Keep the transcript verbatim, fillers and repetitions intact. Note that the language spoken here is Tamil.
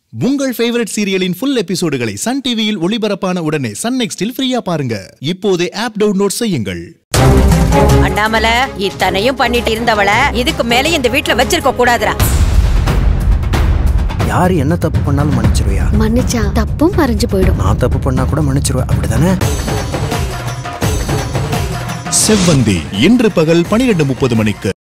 உங்கள் ஃபேவரட் சீரியலின் ஃபுல் எபிசோடுகளை சன் டிவியில் ஒளிபரப்பான உடனே சன் நெக்ஸ்டில் ஃப்ரீயா பாருங்க. இப்போதே ஆப் டவுன்லோட் செய்யுங்கள். அண்ணாமலை இத்தனையும் பண்ணிட்டு இருந்தவள இதுக்கு மேலே இந்த வீட்ல வச்சிருக்க கூடாதுடா. யாரு என்ன தப்பு பண்ணாலும் மன்னிச்சிருவியா? மன்னிச்சா தப்பும் மறைஞ்சு போயிடும். நான் தப்பு பண்ணா கூட மன்னிச்சிருவா, அப்படிதானே? செவ்வந்தி இன்று பகல் பனிரெண்டு முப்பது மணிக்கு.